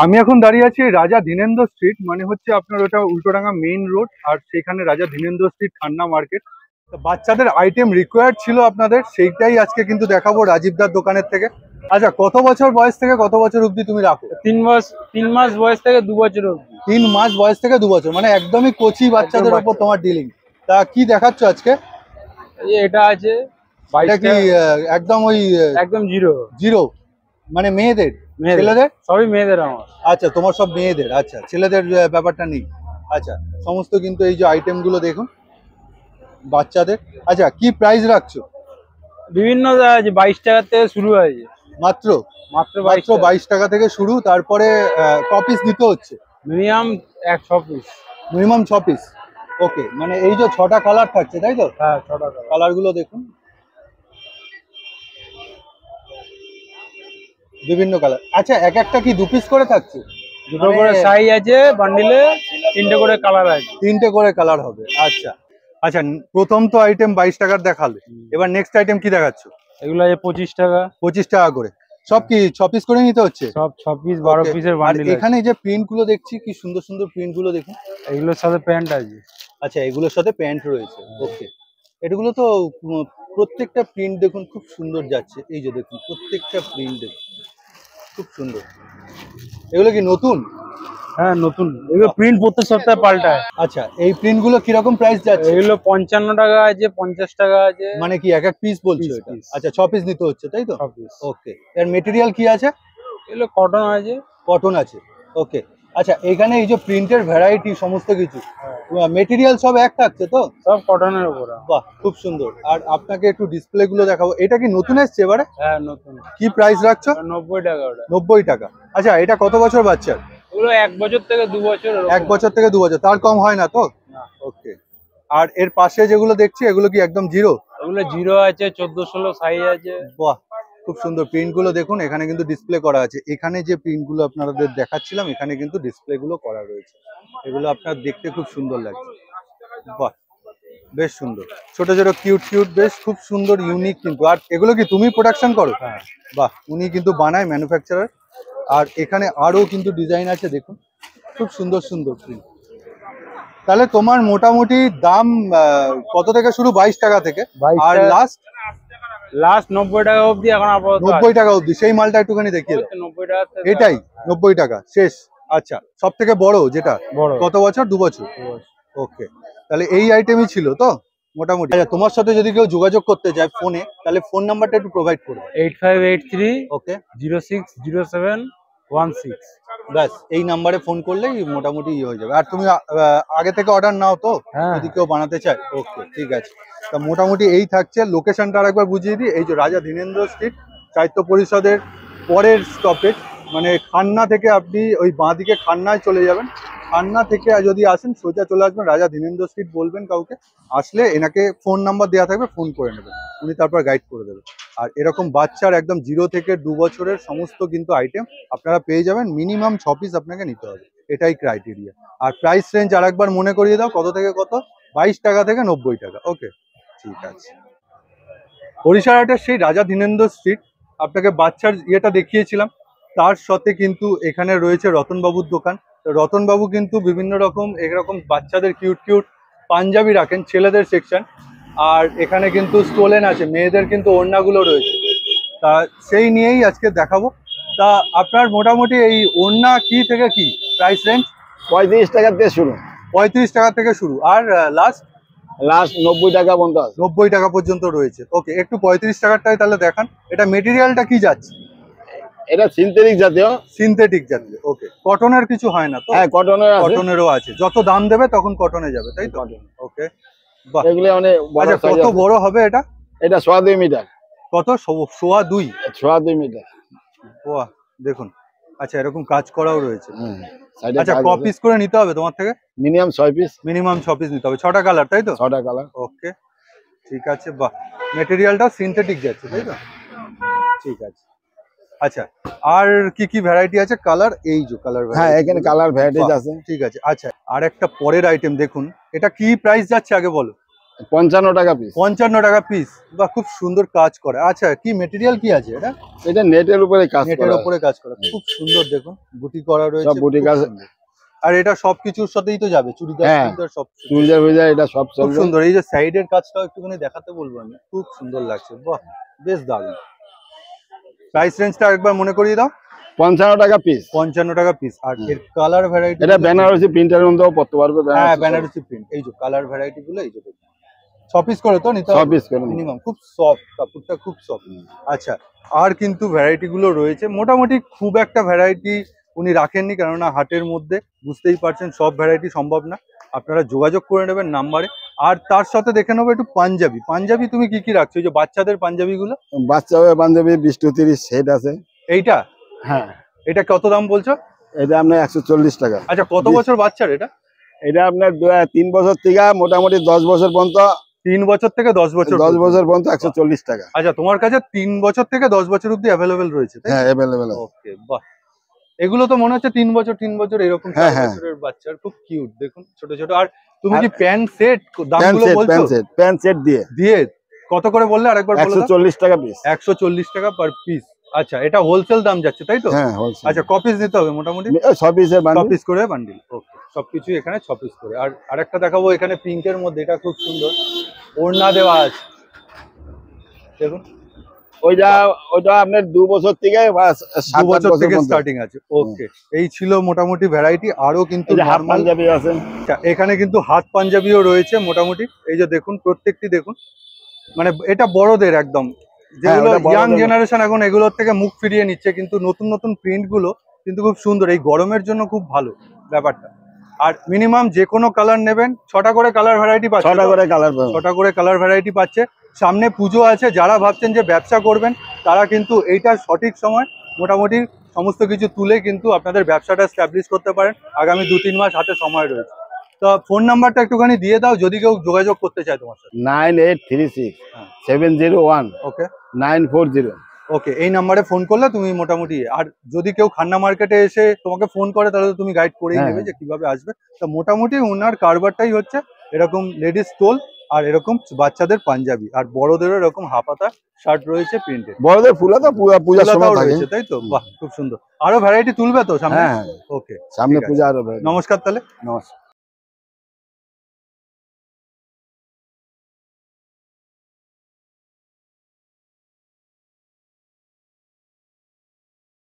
আমি এখন দাঁড়িয়ে আছি রাজা ধীনেন্দ্র স্ট্রিট, মানে হচ্ছে আপনার ওটা উল্টোডাঙ্গা মেইন রোড, আর সেখানে রাজা ধীনেন্দ্র স্ট্রিট খান্না মার্কেট। তো বাচ্চাদের আইটেম রিকোয়ার্ড ছিল আপনাদের, সেইটাই আজকে কিন্তু দেখাবো রাজীবদার দোকানের থেকে। আচ্ছা, কত বছর বয়স থেকে কত বছর অবধি তুমি রাখো? 3 মাস বয়স থেকে 2 বছর অবধি। 3 মাস বয়স থেকে 2 বছর, মানে একদমই কচি বাচ্চাদের উপর তোমার ডিলিং। তা কি দেখাচ্ছ আজকে? এটা আছে এটা কি একদম ওই একদম জিরো জিরো, মানে মেয়েদের ছেলেদের? সবই মেয়েদের আমার। আচ্ছা, তোমার সব মেয়েদের। আচ্ছা, ছেলেদের ব্যাপারটা নেই। আচ্ছা, সমস্ত কিন্তু এই যে আইটেম গুলো দেখুন বাচ্চাদের। আচ্ছা, কি প্রাইস রাখছো? বিভিন্ন 22 টাকা থেকে শুরু হয়েছে। মাত্র মাত্র 22 টাকা থেকে শুরু। তারপরে কপিস দিতে হচ্ছে? Minimum 6 piece. Minimum 6 piece. Okay, মানে এই যে 6টা কালার থাকছে তাই তো? হ্যাঁ, 6টা কালার গুলো দেখুন, বিভিন্ন কালার। আচ্ছা, এক একটা কি 2 পিস করে থাকছে? দুটো করে সাইজ আছে, বান্ডিলে 3টে করে কালার আছে। 3টে করে কালার হবে। আচ্ছা আচ্ছা, প্রথম তো আইটেম 22 টাকার দেখালে, এবার নেক্সট আইটেম কি দেখাচ্ছ? এগুলো আছে 25 টাকা। 25 টাকা করে। সব কি 6 পিস করে নিতে হচ্ছে? সব 6 পিস 12 পিসের বান্ডিল। এখানে যে প্রিন্ট গুলো দেখছি, কি সুন্দর সুন্দর প্রিন্ট গুলো দেখুন। এগুলোর সাথে প্যান্ট আছে। আচ্ছা, এগুলোর সাথে প্যান্ট রয়েছে। ওকে, এগুলো তো প্রত্যেকটা প্রিন্ট দেখুন খুব সুন্দর যাচ্ছে। এই যে দেখুন প্রত্যেকটা প্রিন্ট দেখুন খুব সুন্দর। এগুলো কি নতুন? হ্যাঁ, নতুন। এগুলো প্রিন্ট প্রত্যেক সপ্তাহে পাল্টায়। আচ্ছা, এই প্রিন্ট গুলো কিরকম প্রাইস যাচ্ছে? এগুলো 55 টাকা আছে, 50 টাকা আছে। মানে কি এক এক পিস বলছো এটা? আচ্ছা, 6 পিস নিতে হচ্ছে তাই তো? 6 পিস। ওকে, এর মেটেরিয়াল কি আছে? এগুলো কটন আছে। কটন আছে। ওকে। আচ্ছা, এখানে এই যে প্রিন্টের ভ্যারাইটি সমস্ত কিছু, মেটেরিয়াল সব এক থাকছে তো? সব কটনের উপর। বাহ, খুব সুন্দর। আর আপনাকে একটু ডিসপ্লে গুলো দেখাবো। এটা কি নতুন এসছে এবারে? হ্যাঁ, নতুন। কি প্রাইস রাখছো? 90 টাকা ওটা। 90 টাকা। আচ্ছা, এটা কত বছর বাচ্চার? ওগুলো 1 বছর থেকে 2 বছর। 1 বছর থেকে 2 বছর, তার কম হয় না তো? না। ওকে। আর এর পাশে যেগুলো দেখছি এগুলো কি একদম জিরো? ওগুলো জিরো আছে, 14-16 সাইজ আছে। বাহ, খুব সুন্দর। প্রিন্ট গুলো দেখুন, এখানে কিন্তু ডিসপ্লে করা আছে। এখানে যে প্রিন্ট গুলো আপনাদের দেখাচ্ছিলাম, এখানে কিন্তু ডিসপ্লে গুলো করা রয়েছে। এগুলো আপনার দেখতে খুব সুন্দর লাগছে। বাহ, বেশ সুন্দর। ছোট ছোট কিউট কিউট, বেশ খুব সুন্দর, ইউনিক কিন্তু। আর এগুলো কি তুমি প্রোডাকশন করো? হ্যাঁ। বাহ, উনি কিন্তু বানায়, ম্যানুফ্যাকচারার। আর এখানে আরো কিন্তু ডিজাইন আছে দেখুন, খুব সুন্দর সুন্দর প্রিন্ট। তাহলে তোমার মোটামুটি দাম কত থেকে শুরু? 22 টাকা থেকে। আর লাস্ট 90 টাকা অবধি এখন আপাতত। 90 টাকা অবধি। সেই মালটা একটুখানি দেখিয়ে দাও। 90 টাকা। এটাই 90 টাকা শেষ। আচ্ছা, সব থেকে বড় যেটা বড় কত বছর? 2 বছর। ওকে, তাহলে এই আইটেমই ছিল তো মোটামুটি। আচ্ছা, তোমার সাথে যদি কেউ যোগাযোগ করতে চায় ফোনে, তাহলে ফোন নাম্বারটা একটু প্রোভাইড করবে। 8583 ওকে 060716। ব্যাস, এই নাম্বারে ফোন করলেই মোটামুটি হয়ে যাবে। আর তুমি আগে থেকে অর্ডার নাও তো যদি কেউ বানাতে চায়? ওকে, ঠিক আছে। তা মোটামুটি এই থাকছে। লোকেশনটা আরেকবার বুঝিয়ে দিই। এই যে রাজা ধীনেন্দ্র স্ট্রিট, সাহিত্য পরিষদের পরের স্টপেজ, মানে খান্না থেকে আপনি ওই বাঁদিকে খান্নায় চলে যাবেন। খান্না থেকে যদি আসেন সোজা চলে আসবেন রাজা ধীনেন্দ্র স্ট্রিট, বলবেন কাউকে, আসলে এনাকে ফোন নাম্বার দেওয়া থাকবে, ফোন করে নেবেন, উনি তারপর গাইড করে দেবেন। আর এরকম বাচ্চার একদম 0 থেকে 2 বছরের সমস্ত কিন্তু আইটেম আপনারা পেয়ে যাবেন। মিনিমাম 6 পিস আপনাকে নিতে হবে, এটাই ক্রাইটেরিয়া। আর প্রাইস রেঞ্জ আরেকবার মনে করিয়ে দাও, কত থেকে কত? 22 টাকা থেকে 90 টাকা। ওকে, ঠিক আছে। হরিশার হাটের সেই রাজা ধীনেন্দ্র স্ট্রিট, আপনাকে বাচ্চার ইয়েটা দেখিয়েছিলাম, তার সাথে কিন্তু এখানে রয়েছে রতনবাবুর দোকান। রতনবাবু কিন্তু বিভিন্ন রকম এরকম বাচ্চাদের কিউট কিউট পাঞ্জাবি রাখেন, ছেলেদের সেকশন। আর এখানে কিন্তু স্টোলেন আছে, মেয়েদের কিন্তু ওড়নাগুলো রয়েছে। তা সেই নিয়েই আজকে দেখাবো। তা আপনার মোটামুটি এই ওড়না কি থেকে কি প্রাইস রেঞ্জ? 35 টাকা থেকে শুরু। 35 টাকা থেকে শুরু। আর লাস্ট 90 টাকা পর্যন্ত আছে। 90 টাকা পর্যন্ত রয়েছে। ওকে, একটু 35 টাকারটাই তাহলে দেখান। এটা মেটেরিয়ালটা কি যাচ্ছে? এটা সিনথেটিক জাতীয়। সিনথেটিক জাতীয়। ওকে, কটনের কিছু হয় না তো? হ্যাঁ, কটনের আছে। কটনেরও আছে, যত দাম দেবে তখন কটনে যাবে তাই তো? ওকে, বাহ। এগুলো অনেক বড় আচ্ছা, সাইজ কত আছে। বড় হবে এটা? এটা 2.5 মিটার। কত? 2.25? 2.5 মিটার। বাহ, দেখুন। আচ্ছা, এরকম কাজ করাও রয়েছে। সাইডে আচ্ছা, ক পিস করে নিতে হবে তোমার থেকে? Minimum 6 piece. মিনিমাম 6 পিস নিতে হবে। 6টা কালার তাই তো? 6টা কালার। ওকে, ঠিক আছে। বাহ, মেটেরিয়ালটা সিনথেটিক যাচ্ছে তাই তো? ঠিক আছে। আচ্ছা, আর কি কি ভ্যারাইটি আছে? কালার, এই যে কালার। হ্যাঁ, এখানে কালার ভ্যারাইটিজ আছে। ঠিক আছে। আচ্ছা, আর একটা পরের আইটেম দেখুন, এটা কি প্রাইস যাচ্ছে আগে বলো। 55 টাকা পিস। 55 টাকা পিস। বা খুব সুন্দর কাজ করে। আচ্ছা, কি মেটেরিয়াল কি আছে এটা? এটা নেটের উপরে কাজ করা। নেটের উপরে কাজ করা, খুব সুন্দর। দেখুন বুটি করা রয়েছে, সব বুটি খুব কাজ। সুন্দর। আর এটা সবকিছুর সাথেই তো যাবে, চুড়িদার হ্যাঁ, চুড়িদার সব। চুড়িদার ফুড়িদার এটা সব খুব চলবে। সুন্দর। এই যে সাইডের কাজটাও একটুখানি দেখাতে বলবো আমি, খুব সুন্দর লাগছে। বাহ, বেশ দারুণ। প্রাইস রেঞ্জটা একবার মনে করিয়ে দাও। 55 টাকা পিস। 55 টাকা পিস। আর এর কালার ভ্যারাইটি, এটা বেনারসি প্রিন্টের মধ্যেও পড়তে পারবে। হ্যাঁ, বেনারসি প্রিন্ট। এই যে কালার ভ্যারাইটি গুলো, এই যে 6 পিস করে তো নিতে হবে? 6 পিস করে মিনিমাম। খুব সফট, কাপড়টা খুব সফট। আচ্ছা, আর কিন্তু ভ্যারাইটি গুলো রয়েছে মোটামুটি। খুব একটা ভ্যারাইটি উনি রাখেননি, কেননা হাটের মধ্যে বুঝতেই পারছেন সব ভ্যারাইটি সম্ভব না। আপনারা যোগাযোগ করে নেবেন নাম্বারে। আর তার সাথে দেখে নেবো একটু পাঞ্জাবি। পাঞ্জাবি তুমি কি কি রাখছো? এই যে বাচ্চাদের পাঞ্জাবি গুলো। বাচ্চা পাঞ্জাবি 20-30 সেট আছে। এইটা? হ্যাঁ। এটা কত দাম বলছো? এটা আপনার 140 টাকা। আচ্ছা, কত বছর বাচ্চার এটা? এটা আপনার 3 বছর থেকে মোটামুটি 10 বছর পর্যন্ত। 3 বছর থেকে 10 বছর। 10 বছর পর্যন্ত 140 টাকা। আচ্ছা, তোমার কাছে 3 বছর থেকে 10 বছর অব্দি অ্যাভেলেবেল রয়েছে, তাই? হ্যাঁ, অ্যাভেলেবেল আছে। ওকে, বাহ। এগুলো তো মনে হচ্ছে 3 বছর এরকম 4 হ্যাঁ, হ্যাঁ। বছরের বাচ্চার, খুব কিউট। দেখুন ছোট ছোট। আর তুমি কি প্যান্ট সেট দামগুলো বলছো? প্যান্ট সেট দিয়ে কত করে বললে আরেকবার বলো? 140 টাকা পিস। 140 টাকা পার পিস। আচ্ছা, এটা হোলসেল দাম যাচ্ছে, তাই তো? হ্যাঁ, হোলসেল। আচ্ছা, ক পিস নিতে হবে মোটামুটি? 6 পিসে 6 পিস করে বান্ডিল। ওকে, সবকিছু এখানে 6 পিস করে। আর আরেকটা দেখাবো এখানে পিঙ্কের মধ্যে, এটা খুব সুন্দর ওড়না দেওয়া আছে। দেখুন, ওইটা আপনার 2 বছর থেকে 2 বছর থেকে স্টার্টিং আছে। ওকে, এই ছিল মোটামুটি ভ্যারাইটি। আরো কিন্তু হাফ পাঞ্জাবি আছে। এখানে কিন্তু হাত পাঞ্জাবিও রয়েছে মোটামুটি। এই যে দেখুন, প্রত্যেকটি দেখুন, মানে এটা বড়দের একদম, যেগুলো ইয়াং জেনারেশন এখন এগুলোর থেকে মুখ ফিরিয়ে নিচ্ছে। কিন্তু নতুন নতুন প্রিন্ট গুলো কিন্তু খুব সুন্দর, এই গরমের জন্য খুব ভালো ব্যাপারটা। আর মিনিমাম যে কোনো কালার নেবেন, 6টা করে কালার ভ্যারাইটি পাচ্ছে। 6টা করে কালার পাবে। 6টা করে কালার ভ্যারাইটি পাচ্ছে। সামনে পুজো আছে, যারা ভাবছেন যে ব্যবসা করবেন তারা কিন্তু এইটা সঠিক সময় মোটামুটি সমস্ত কিছু তুলে কিন্তু আপনাদের ব্যবসাটা এস্টাবলিশ করতে পারেন। আগামী 2-3 মাস হাতে সময় রয়েছে। তো ফোন নাম্বারটা একটুখানি দিয়ে দাও যদি কেউ যোগাযোগ করতে চায় তোমার সাথে। 9836 701 ওকে 940। ওকে, এই নাম্বারে ফোন করলে তুমি মোটামুটি। আর যদি কেউ খান্না মার্কেটে এসে তোমাকে ফোন করে তাহলে তো তুমি গাইড করেই নেবে যে কিভাবে আসবে। তো মোটামুটি ওনার কারবারটাই হচ্ছে এরকম লেডিস স্টোল, আর এরকম বাচ্চাদের পাঞ্জাবি, আর বড়দেরও এরকম হাফাতা শার্ট রয়েছে প্রিন্টেড। বড়দের ফুলাতা পূজার সময় রয়েছে, তাই তো? বাহ, খুব সুন্দর। আরো ভ্যারাইটি তুলবে তো সামনে? হ্যাঁ, ওকে, সামনে পূজা আরো। নমস্কার তাহলে। নমস্কার।